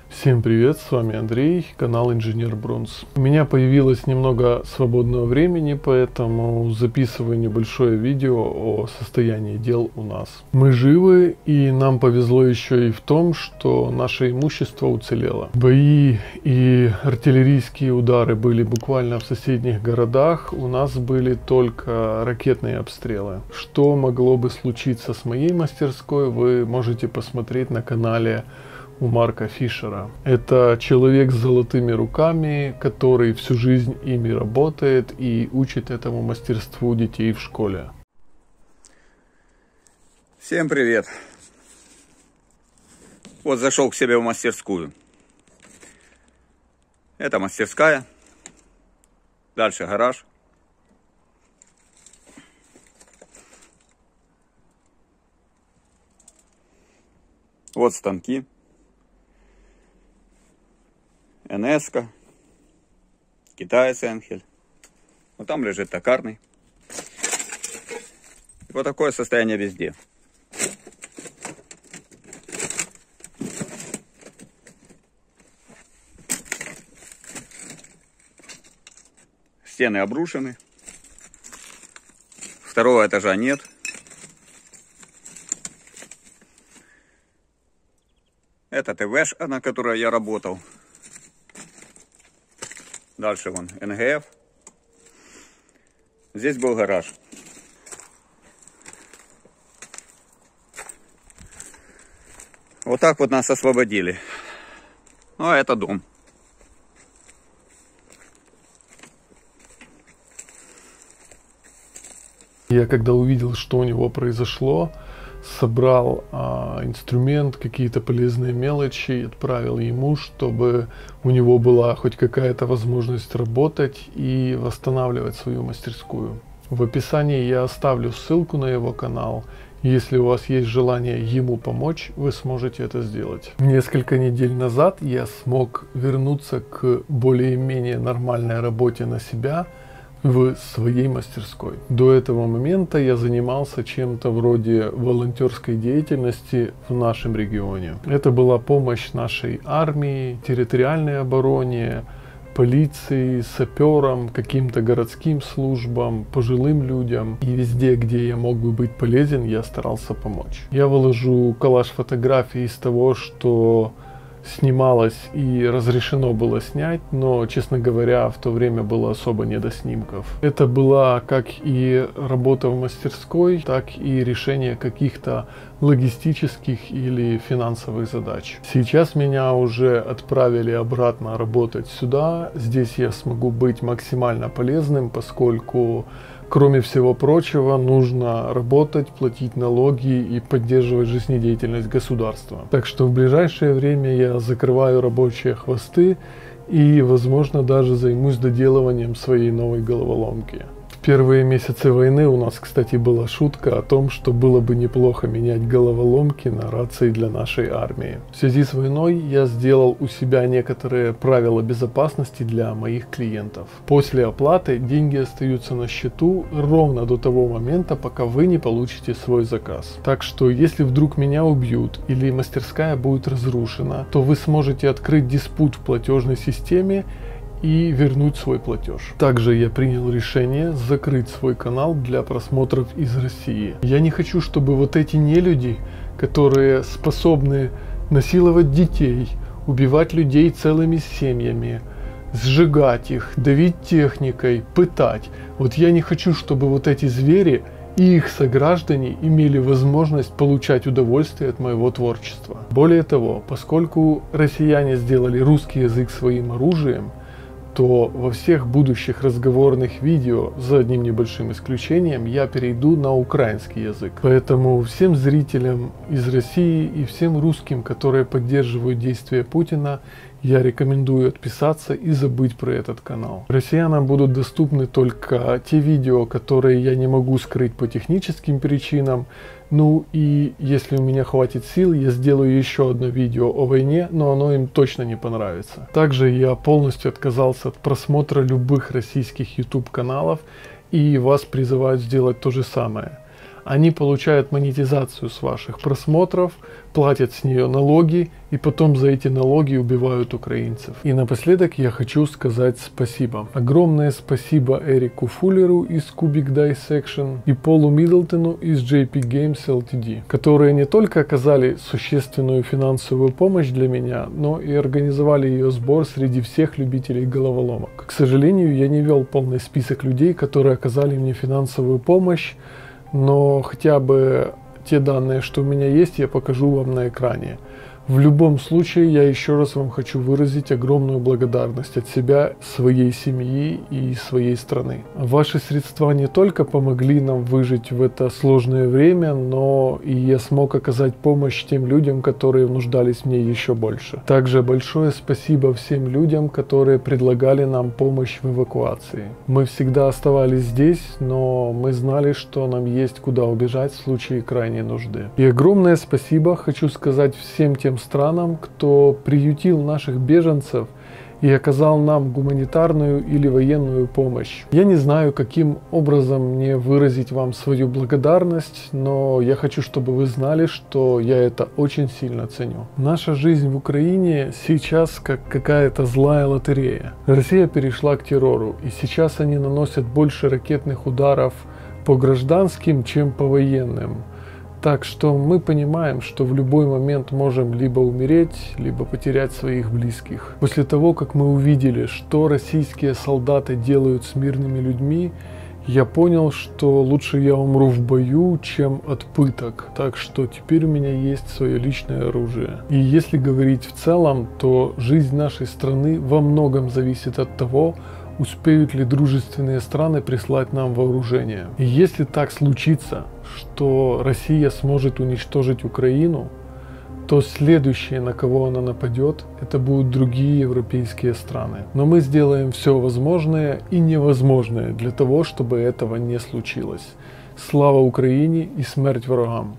Всем привет, с вами Андрей, канал Инженер Бронз. У меня появилось немного свободного времени, поэтому записываю небольшое видео о состоянии дел у нас. Мы живы, и нам повезло еще и в том, что наше имущество уцелело. Бои и артиллерийские удары были буквально в соседних городах, у нас были только ракетные обстрелы. Что могло бы случиться с моей мастерской, вы можете посмотреть на канале у Марка Фишера. Это человек с золотыми руками, который всю жизнь ими работает и учит этому мастерству детей в школе. Всем привет! Вот зашел к себе в мастерскую. Это мастерская. Дальше гараж. Вот станки. НС-ка, китаец Энхель, вот там лежит токарный. И вот такое состояние везде. Стены обрушены, второго этажа нет. Это ТВшка, на которой я работал. Дальше вон НГФ. Здесь был гараж. Вот так вот нас освободили. Ну а это дом. Я когда увидел, что у него произошло, собрал инструмент, какие-то полезные мелочи и отправил ему, чтобы у него была хоть какая-то возможность работать и восстанавливать свою мастерскую. В описании я оставлю ссылку на его канал. Если у вас есть желание ему помочь, вы сможете это сделать. Несколько недель назад я смог вернуться к более-менее нормальной работе на себя в своей мастерской. До этого момента я занимался чем-то вроде волонтерской деятельности в нашем регионе. Это была помощь нашей армии, территориальной обороне, полиции, саперам, каким-то городским службам, пожилым людям. И везде, где я мог бы быть полезен, я старался помочь. Я выложу коллаж фотографий из того, что снималось и разрешено было снять, но, честно говоря, в то время было особо не до снимков. Это была как и работа в мастерской, так и решение каких-то логистических или финансовых задач. Сейчас меня уже отправили обратно работать сюда. Здесь я смогу быть максимально полезным, поскольку, кроме всего прочего, нужно работать, платить налоги и поддерживать жизнедеятельность государства. Так что в ближайшее время я закрываю рабочие хвосты и, возможно, даже займусь доделыванием своей новой головоломки. В первые месяцы войны у нас, кстати, была шутка о том, что было бы неплохо менять головоломки на рации для нашей армии. В связи с войной я сделал у себя некоторые правила безопасности для моих клиентов. После оплаты деньги остаются на счету ровно до того момента, пока вы не получите свой заказ. Так что, если вдруг меня убьют или мастерская будет разрушена, то вы сможете открыть диспут в платежной системе и вернуть свой платеж. Также я принял решение закрыть свой канал для просмотров из России. Я не хочу, чтобы вот эти нелюди, которые способны насиловать детей, убивать людей целыми семьями, сжигать их, давить техникой, пытать. Вот я не хочу, чтобы вот эти звери и их сограждане имели возможность получать удовольствие от моего творчества. Более того, поскольку россияне сделали русский язык своим оружием, то во всех будущих разговорных видео, за одним небольшим исключением, я перейду на украинский язык. Поэтому всем зрителям из России и всем русским, которые поддерживают действия Путина, я рекомендую отписаться и забыть про этот канал. Россиянам будут доступны только те видео, которые я не могу скрыть по техническим причинам. Ну и если у меня хватит сил, я сделаю еще одно видео о войне, но оно им точно не понравится. Также я полностью отказался от просмотра любых российских YouTube каналов и вас призываю сделать то же самое. Они получают монетизацию с ваших просмотров, платят с нее налоги и потом за эти налоги убивают украинцев. И напоследок я хочу сказать спасибо. Огромное спасибо Эрику Фуллеру из Cubic Dissection и Полу Миддлтону из JP Games Ltd, которые не только оказали существенную финансовую помощь для меня, но и организовали ее сбор среди всех любителей головоломок. К сожалению, я не вел полный список людей, которые оказали мне финансовую помощь, но хотя бы те данные, что у меня есть, я покажу вам на экране. В любом случае, я еще раз вам хочу выразить огромную благодарность от себя, своей семьи и своей страны. Ваши средства не только помогли нам выжить в это сложное время, но и я смог оказать помощь тем людям, которые нуждались в ней еще больше. Также большое спасибо всем людям, которые предлагали нам помощь в эвакуации. Мы всегда оставались здесь, но мы знали, что нам есть куда убежать в случае крайней нужды. И огромное спасибо хочу сказать всем тем странам, кто приютил наших беженцев и оказал нам гуманитарную или военную помощь. Я не знаю, каким образом мне выразить вам свою благодарность, но я хочу, чтобы вы знали, что я это очень сильно ценю. Наша жизнь в Украине сейчас как какая-то злая лотерея. Россия перешла к террору, и сейчас они наносят больше ракетных ударов по гражданским, чем по военным. Так что мы понимаем, что в любой момент можем либо умереть, либо потерять своих близких. После того, как мы увидели, что российские солдаты делают с мирными людьми, я понял, что лучше я умру в бою, чем от пыток. Так что теперь у меня есть свое личное оружие. И если говорить в целом, то жизнь нашей страны во многом зависит от того, успеют ли дружественные страны прислать нам вооружение. И если так случится, что Россия сможет уничтожить Украину, то следующие, на кого она нападет, это будут другие европейские страны. Но мы сделаем все возможное и невозможное для того, чтобы этого не случилось. Слава Украине и смерть ворогам!